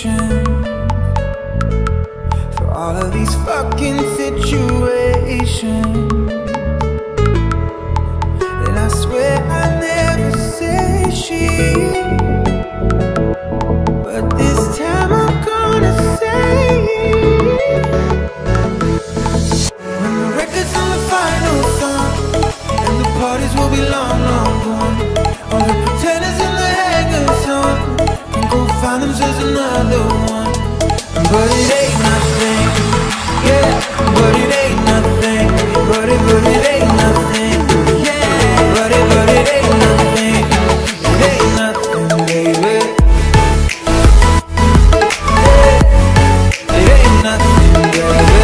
for all of these fucking situations. And I swear I never say shit, but this time I'm gonna say it. When the record's on the final song, and the parties will be long, long gone, all the pretenders and the hangers on can go find themselves another one. But it ain't nothing, yeah, but it ain't nothing, but it ain't nothing, yeah, but it ain't nothing, it ain't nothing, baby. It ain't nothing, baby.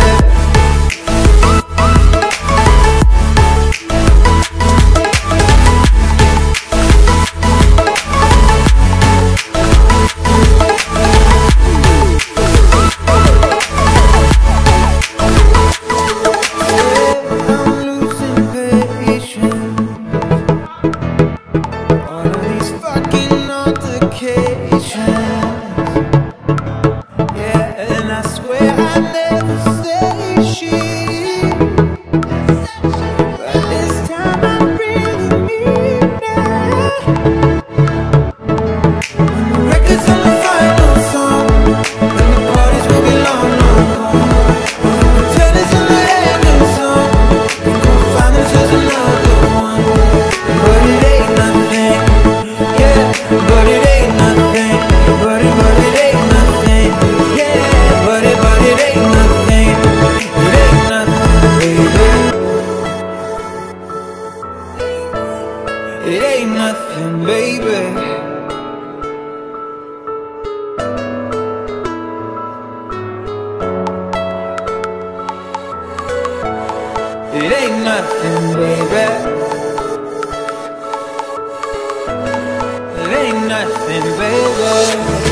It ain't nothing, baby. It ain't nothing, baby. It ain't nothing, baby.